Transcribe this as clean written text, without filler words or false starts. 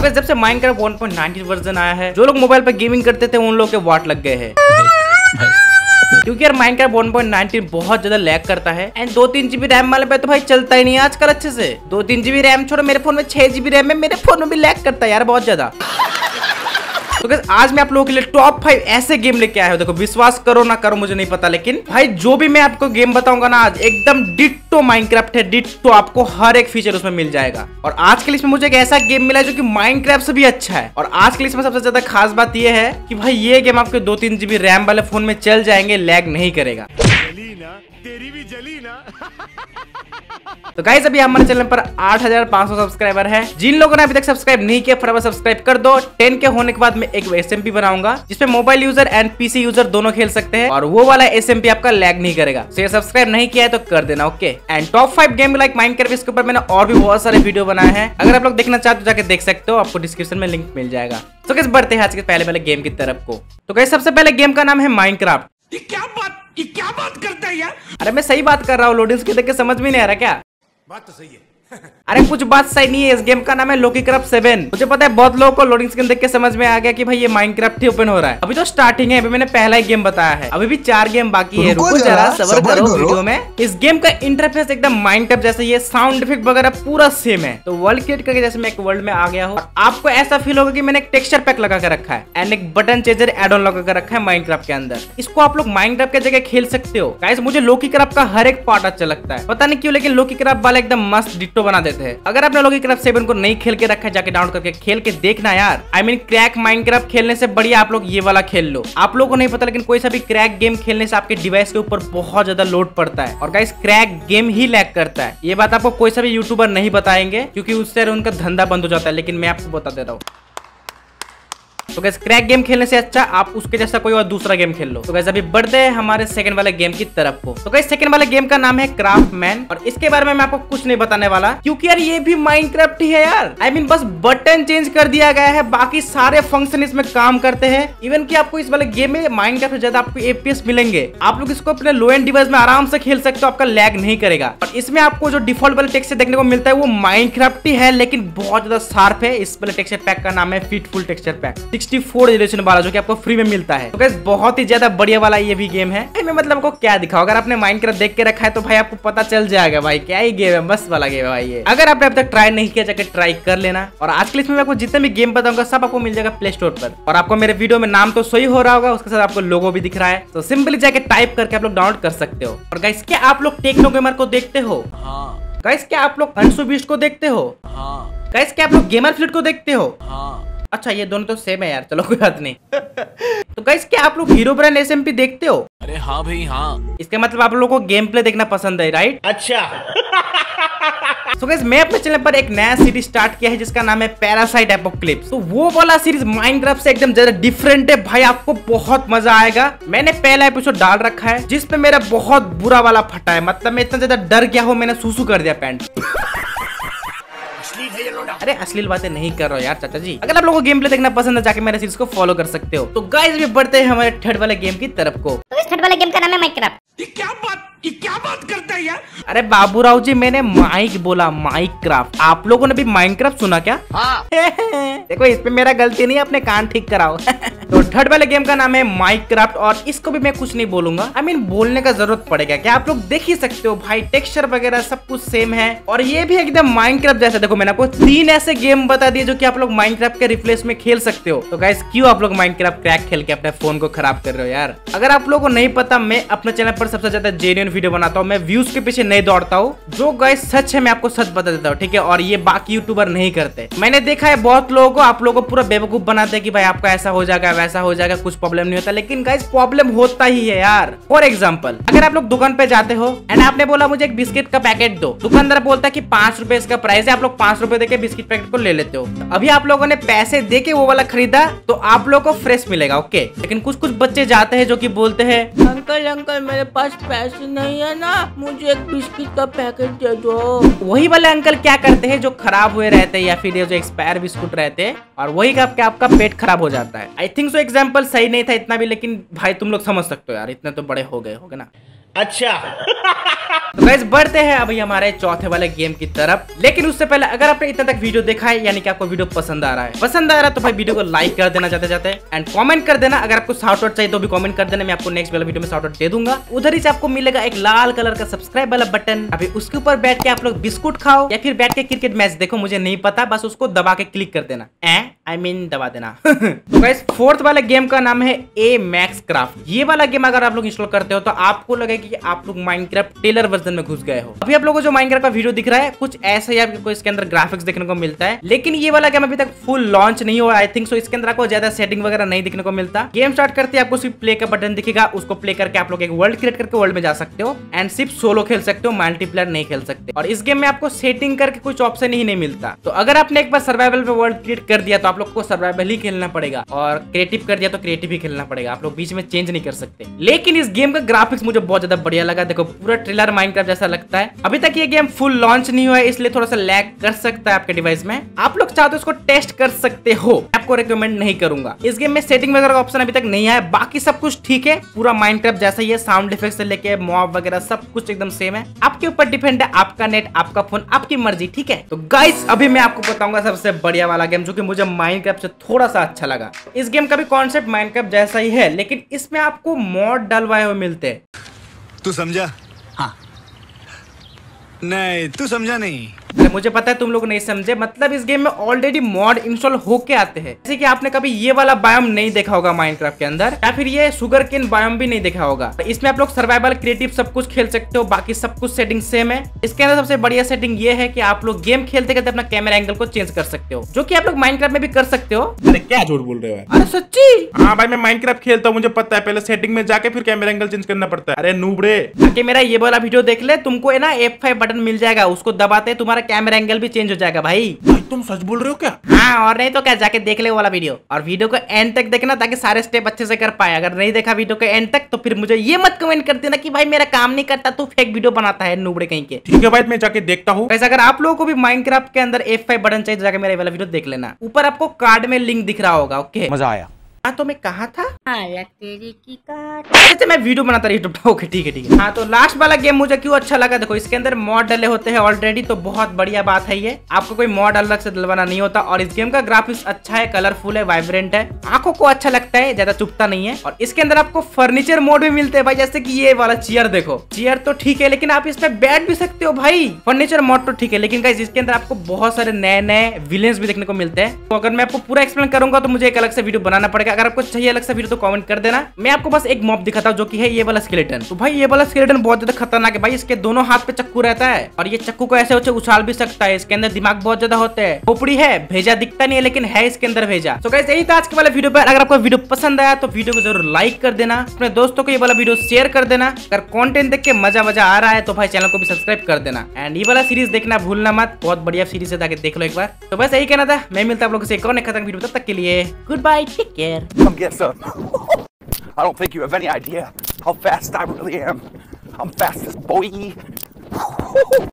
Guys जब से Minecraft 1.19 version आया है, जो लोग मोबाइल पे गेमिंग करते थे उन लोग के वाट लग गए हैं। क्योंकि यार माइनक्राफ्ट 1.19 बहुत ज्यादा लैग करता है एंड 2-3 GB रैम वाले पे तो भाई चलता ही नहीं आजकल अच्छे से। 2-3 GB रैम छोड़ो, मेरे फोन में 6 GB रैम है, मेरे फोन में भी लैग करता है यार बहुत ज्यादा। तो गाइस आज मैं आप लोगों के लिए टॉप 5 ऐसे गेम लेके आया हूं। देखो विश्वास करो ना करो मुझे नहीं पता, लेकिन भाई जो भी मैं आपको गेम बताऊंगा ना आज एकदम डिट्टो माइनक्राफ्ट है, डिट्टो। आपको हर एक फीचर उसमें मिल जाएगा। और आज के लिए इसमें मुझे एक ऐसा गेम मिला है जो कि माइनक्राफ्ट से भी अच्छा है। और आज के लिए इसमें सबसे ज्यादा खास बात यह है कि भाई ये गेम आपके 2-3 GB रैम वाले फोन में चल जाएंगे, लैग नहीं करेगा। तेरी भी जली ना। तो गाइस अभी हमारे चैनल पर 8500 सब्सक्राइबर है। जिन लोगों ने अभी तक सब्सक्राइब नहीं किया फटाफट सब्सक्राइब कर दो। 10 के होने के बाद मैं एक SMP बनाऊंगा जिसपे mobile user and PC user दोनों खेल सकते हैं और वो वाला SMP आपका लैग नहीं करेगा। तो ये सब्सक्राइब नहीं किया है तो कर देना, okay. And top 5 game like Minecraft, इसके ऊपर मैंने और भी बहुत सारे वीडियो बनाए हैं। अगर आप लोग देखना चाहते हो जाके देख सकते हो, आपको डिस्क्रिप्शन में लिंक मिल जाएगा। तो गाइस बढ़ते हैं आज के पहले गेम की तरफ को। तो गाइस सबसे पहले गेम का नाम है माइनक्राफ्ट। ये क्या बात करता है यार? अरे मैं सही बात कर रहा हूँ, लोडिंग स्क्रीन देख के समझ में नहीं आ रहा क्या? बात तो सही है। अरे कुछ बात सही नहीं है। इस गेम का नाम है लोकीक्राफ्ट 7। मुझे पता है बहुत लोगों को लोडिंग स्क्रीन देख के समझ में आ गया कि भाई ये माइनक्राफ्ट ही ओपन हो रहा है। अभी तो स्टार्टिंग है, अभी मैंने पहला ही गेम बताया है, अभी भी 4 गेम बाकी है। रुको जरा सब्र करो वीडियो में। इस गेम का इंटरफेस एकदम माइनक्राफ्ट जैसा, ये साउंड इफेक्ट वगैरह पूरा सेम है। तो वर्ल्ड क्रिएट करके जैसे मैं एक वर्ल्ड में आ गया हूँ, आपको ऐसा फील होगा कि मैंने एक टेक्सचर पैक लगा कर रखा है एंड एक बटन चेंजर एड ऑन लगा कर रखा है माइनक्राफ्ट के अंदर। इसको आप लोग माइनक्राफ्ट की जगह खेल सकते हो। गाइस मुझे लोकीक्राफ्ट का हर एक पार्ट अच्छा लगता है, पता नहीं क्यों, लेकिन लोकीक्राफ्ट वाले एकदम मस्त डिट्टो बना देते हैं। अगर आपने लोकीक्राफ्ट 7 को नहीं खेल के रखा है जाके डाउनलोड करके खेल के देखना यार। आई मीन क्रैक माइनक्राफ्ट खेलने से बढ़िया आप लोग ये वाला खेल लो। आप लोगों को नहीं पता लेकिन कोई सा भी क्रैक गेम खेलने से आपके डिवाइस के ऊपर बहुत ज्यादा लोड पड़ता है और गाइस क्रैक गेम ही लैग करता है। ये बात आपको कोई सा भी यूट्यूबर नहीं बताएंगे क्योंकि उससे उनका धंधा बंद हो जाता है, लेकिन मैं आपको बता दे रहा हूँ। तो गाइस क्रैक गेम खेलने से अच्छा आप उसके जैसा कोई और दूसरा गेम खेल लो। तो गाइस अभी बढ़ते हैं हमारे सेकंड वाले गेम की तरफ को। तो गाइस सेकंड वाले गेम का नाम है क्राफ्टमैन और इसके बारे में मैं आपको कुछ नहीं बताने वाला क्योंकि यार ये भी माइनक्राफ्ट ही है यार। आई मीन बस बटन चेंज कर दिया गया है, बाकी सारे फंक्शन इसमें काम करते हैं। इवन कि आपको इस वाले गेम में माइनक्राफ्ट से ज्यादा आपको FPS मिलेंगे। आप लोग इसको अपने लो एंड डिवाइस में आराम से खेल सकते हो, आपका लैग नहीं करेगा। और इसमें आपको जो डिफॉल्ट वाले टेक्सचर देखने को मिलता है वो माइनक्राफ्ट ही है, लेकिन बहुत ज्यादा शार्प है। इस वाले टेक्सचर पैक का नाम है फीटफुल टेक्सचर पैक 64 जनरेशन वाला, जो कि आपको फ्री में मिलता है। तो गाइस बहुत ही ज्यादा बढ़िया वाला ये भी गेम है। मैं मतलब आपको क्या दिखाऊं, अगर आपने माइनक्राफ्ट देख के रखा है तो भाई आपको पता चल जाएगा भाई क्या ही गेम है, मस्त वाला गेम है भाई ये। अगर आपने अब तक ट्राई नहीं किया जाकर ट्राई कर लेना। और आज के लिए मैं आपको जितने भी गेम बताऊंगा सब आपको मिल जाएगा प्ले स्टोर पर। और आपको मेरे वीडियो में नाम तो सही हो रहा होगा, उसके साथ आपको लोगो भी दिख रहा है, तो सिंपली जाके टाइप करके आप लोग डाउनलोड कर सकते हो। और गाइस क्या आप लोग टेक्नो गेमर को देखते हो? हाँ। गाइस क्या आप लोग अंशु बीस्ट को देखते हो? हाँ। गाइस क्या आप लोग गेमर फ्लिट को देखते हो? हाँ। अच्छा ये दोनों तो सेम है यार, चलो कोई बात नहीं। तो गाइस क्या आप लोग हीरो ब्रांड SMP देखते हो? अरे हाँ भाई हाँ। इसका मतलब आप लोगों को गेम प्ले देखना पसंद है, राइट? अच्छा। तो गाइस मैं अपने चैनल पर एक नया सीरीज स्टार्ट किया है जिसका नाम है पैरासाइट एपोक्लिप्स। तो वो वाला सीरीज माइनक्राफ्ट से एकदम ज्यादा डिफरेंट है भाई, आपको बहुत मजा आएगा। मैंने पहला एपिसोड डाल रखा है जिसपे मेरा बहुत बुरा वाला फटा है, मतलब मैं इतना ज्यादा डर गया हूँ मैंने सूसू कर दिया पैंट। अरे अश्लील बातें नहीं कर रहा यार चाचा जी। अगर आप लोगों को गेम प्ले देखना पसंद है जाके मेरे सीरीज को फॉलो कर सकते हो। तो गाइस भी बढ़ते हैं हमारे थर्ड वाले गेम की तरफ को। तो इस थर्ड वाले गेम का नाम है माइनक्राफ्ट। ये क्या बात करता है यार? अरे बाबूराव जी मैंने माइक बोला, माइनक्राफ्ट। आप लोगों ने भी माइनक्राफ्ट सुना क्या? हाँ। देखो इसमें मेरा गलती नहीं है, अपने कान ठीक कराओ। तो थर्ड वाले गेम का नाम है माइनक्राफ्ट और इसको भी मैं कुछ नहीं बोलूंगा। आई मीन बोलने का जरूरत पड़ेगा क्या, आप लोग देख ही सकते हो भाई, टेक्सचर वगैरह सब कुछ सेम है और ये भी एकदम माइनक्राफ्ट जैसा। देखो मैंने आपको 3 ऐसे गेम बता दिए जो कि आप लोग माइनक्राफ्ट के रिप्लेस में खेल सकते हो। तो गाइस क्यों आप लोग माइनक्राफ्ट क्रैक खेल के अपने फोन को खराब कर रहे हो यार? अगर आप लोगों को नहीं पता, मैं अपने चैनल पर सबसे ज्यादा जेन्युइन वीडियो बनाता हूँ, मैं व्यूज के पीछे नहीं दौड़ता हूँ। जो गाइस सच है मैं आपको सच बता देता हूँ, ठीक है? और ये बाकी यूट्यूबर नहीं करते। मैंने देखा है बहुत लोगों को, आप लोगों को पूरा बेवकूफ बनाते हैं कि भाई आपका ऐसा हो जाएगा वैसा हो जाएगा, कुछ प्रॉब्लम नहीं होता, लेकिन गाइस प्रॉब्लम होता ही है यार। फॉर एग्जाम्पल अगर आप लोग दुकान पे जाते हो एंड आपने बोला मुझे एक बिस्किट का पैकेट दो, दुकानदार बोलता है कि 5 रुपए इसका प्राइस है, आप लोग 5 रुपए देके बिस्किट पैकेट को ले लेते हो। अभी आप लोगों ने पैसे देके वो वाला खरीदा तो आप लोगों को फ्रेश मिलेगा, ओके। लेकिन कुछ कुछ बच्चे जाते हैं जो कि बोलते हैं अंकल अंकल मेरे पास पैसे नहीं है ना, मुझे एक बिस्किट का पैकेट दे दो। वही वाले अंकल क्या करते हैं जो खराब हुए रहते हैं या फिर जो एक्सपायर बिस्कुट रहते हैं, और वही आपका पेट खराब हो जाता है। आई थिंक सो एग्जाम्पल सही नहीं था इतना भी, लेकिन भाई तुम लोग समझ सकते हो यार, इतने तो बड़े हो गए होगे ना। अच्छा। तो गाइस बढ़ते हैं अभी हमारे चौथे वाले गेम की तरफ। लेकिन उससे पहले अगर आपने इतना तक वीडियो देखा है यानी कि आपको वीडियो पसंद आ रहा है तो भाई वीडियो को लाइक कर देना जाते जाते एंड कमेंट कर देना। अगर आपको शाउट आउट चाहिए तो भी कमेंट कर देना, मैं आपको नेक्स्ट वाला वीडियो में शाउट आउट दे दूंगा। उधर ही से आपको मिलेगा एक लाल कलर का सब्सक्राइब वाला बटन। अभी उसके ऊपर बैठ के आप लोग बिस्कुट खाओ या फिर बैठ के क्रिकेट मैच देखो, मुझे नहीं पता, बस उसको दबा के क्लिक कर देना, दबा देना। तो गाइस फोर्थ वाले गेम का नाम है ए मैक्स क्राफ्ट। ये वाला गेम अगर आप लोग इंस्टॉल करते हो तो आपको लगेगा कि आप लोग माइनक्राफ्ट टेलर वर्जन में घुस गए हो। अभी आप लोगों को जो माइनक्राफ्ट का वीडियो दिख रहा है कुछ ऐसा ही आपको इसके अंदर ग्राफिक्स देखने को मिलता है, लेकिन ये वाला गेम अभी तक फुल लॉन्च नहीं हुआ। आई थिंक सो इसके अंदर आपको ज्यादा सेटिंग वगैरह नहीं देखने को मिलता। गेम स्टार्ट करते आपको सिर्फ प्ले का बटन दिखेगा, उसको प्ले करके आप लोग एक वर्ल्ड क्रिएट करके वर्ल्ड में जा सकते हो एंड सिर्फ सोलो खेल सकते हो, मल्टीप्लेयर नहीं खेल सकते। और इस गेम में आपको सेटिंग करके कुछ ऑप्शन ही नहीं मिलता। तो अगर आपने एक बार सर्वाइवल पे वर्ल्ड क्रिएट कर दिया तो आप लोग को सर्वाइवल ही खेलना पड़ेगा, और क्रिएटिव कर दिया तो क्रिएटिव ही खेलना पड़ेगा। आप लोग बीच में चेंज नहीं कर सकते। लेकिन इस गेम का ग्राफिक्स मुझे बहुत ज्यादा बढ़िया लगा। देखो पूरा ट्रेलर माइनक्राफ्ट जैसा लगता है। अभी तक ये गेम फुल लॉन्च नहीं हुआ है, इसलिए थोड़ा सा लैग कर सकता है आपके डिवाइस में। आप लोग चाहते हो इसको टेस्ट कर सकते हो, आपको रिकमेंड नहीं करूंगा। इस गेम में सेटिंग वगैरह का ऑप्शन अभी तक नहीं आया, बाकी सब कुछ ठीक है, पूरा माइनक्राफ्ट जैसा ही है। साउंड इफेक्ट से लेके मॉब वगैरह सब कुछ एकदम सेम है। आपके ऊपर डिपेंड है, आपका नेट, आपका फोन, आपकी मर्जी, ठीक है। तो गाइस अभी मैं आपको बताऊंगा सबसे बढ़िया वाला गेम जो कि मुझे माइनक्राफ्ट से थोड़ा सा अच्छा लगा। इस गेम का भी कॉन्सेप्ट माइनक्राफ्ट जैसा ही है, लेकिन इसमें आपको मॉड डलवाए हुए मिलते हैं। तू समझा? हाँ। नहीं तू समझा नहीं। अरे मुझे पता है तुम लोग नहीं समझे, मतलब इस गेम में ऑलरेडी मॉड इंस्टॉल होके आते हैं। जैसे कि आपने कभी ये वाला बायोम नहीं देखा होगा माइनक्राफ्ट के अंदर, या फिर ये शुगर केन बायोम भी नहीं देखा होगा। इसमें आप लोग सर्वाइवल, क्रिएटिव सब कुछ खेल सकते हो, बाकी सब कुछ सेटिंग सेम है। इसके अंदर सबसे बढ़िया सेटिंग ये है कि आप लोग गेम खेलते खेलते अपना कैमरा एंगल को चेंज कर सकते हो, जो कि आप लोग माइनक्राफ्ट में भी कर सकते हो। अरे क्या झूठ बोल रहे हो? अरे सच्ची? हाँ भाई मैं माइनक्राफ्ट खेलता हूँ, मुझे पता है। पहले सेटिंग में जाके फिर कैमरा एंगल चेंज करना पड़ता है। अरे नूबड़े, कि मेरा ये वाला वीडियो देख ले, तुमको है ना F5 बटन मिल जाएगा, उसको दबाते तुम्हारा कैमरा एंगल भी चेंज हो जाएगा भाई। भाई तुम सच बोल रहे हो क्या? हाँ और नहीं तो क्या, जाके देख ले वाला वीडियो, और वीडियो को एंड तक देखना ताकि सारे स्टेप अच्छे से कर पाए। अगर नहीं देखा वीडियो के एंड तक तो फिर मुझे ये मत कमेंट कर देना कि भाई मेरा काम नहीं करता, तू फेक वीडियो बनाता है नूबड़े कहीं के। ठीक है भाई मैं जाके देखता हूँ। वैसे अगर आप लोगों को भी माइनक्राफ्ट के अंदर F5 बटन चाहिए तो जाके मेरा वाला वीडियो देख लेना, ऊपर आपको कार्ड में लिंक दिख रहा होगा। ओके मजा आया। हाँ तो मैं कहा था तेरी की काट। अच्छा मैं वीडियो बनाता रही यूट्यूब। ओके ठीक है ठीक है। हाँ तो लास्ट वाला गेम मुझे क्यों अच्छा लगा, देखो इसके अंदर मॉड डले होते हैं ऑलरेडी, तो बहुत बढ़िया बात है ये। आपको कोई मॉड अलग से डलवाना नहीं होता। और इस गेम का ग्राफिक्स अच्छा है, कलरफुल है, वाइब्रेंट है, आंखों को अच्छा लगता है, ज्यादा चुभता नहीं है। और इसके अंदर आपको फर्नीचर मोड भी मिलते हैं भाई, जैसे कि ये वाला चेयर देखो। चेयर तो ठीक है लेकिन आप इसमें बैठ भी सकते हो भाई। फर्नीचर मोड तो ठीक है, लेकिन गाइस इसके अंदर आपको बहुत सारे नए नए विलेंस भी देखने को मिलते हैं। तो अगर मैं आपको पूरा एक्सप्लेन करूंगा तो मुझे एक अलग से वीडियो बनाना पड़ेगा। अगर आपको चाहिए अलग से वीडियो तो कमेंट कर देना। मैं आपको बस एक मॉब दिखाता हूं जो कि है ये वाला स्केलेटन। तो भाई ये वाला स्केलेटन बहुत ज्यादा खतरनाक है भाई। इसके दोनों हाथ पे चक्कू रहता है और ये चक्कू को ऐसे उछाल भी सकता है। इसके अंदर दिमाग बहुत ज्यादा होते हैं, खोपड़ी है, भेजा दिखता नहीं है लेकिन है इसके अंदर भेजा। तो गाइस यही था आज के वाले वीडियो पर। अगर आपको वीडियो पसंद आया तो वीडियो को जरूर लाइक कर देना, अपने दोस्तों को ये वाला वीडियो शेयर कर देना। अगर कंटेंट देख के मजा आ रहा है तो भाई चैनल को भी सब्सक्राइब कर देना। एंड ये वाला सीरीज देखना भूलना मत, बहुत बढ़िया सीरीज है, जाके देख लो एक बार। तो बस यही कहना था, मैं मिलता हूं आप लोगों से एक और खतरनाक वीडियो, तब तक के लिए goodbye, take care. Come get some. I don't think you have any idea how fast I really am. I'm fastest, boy.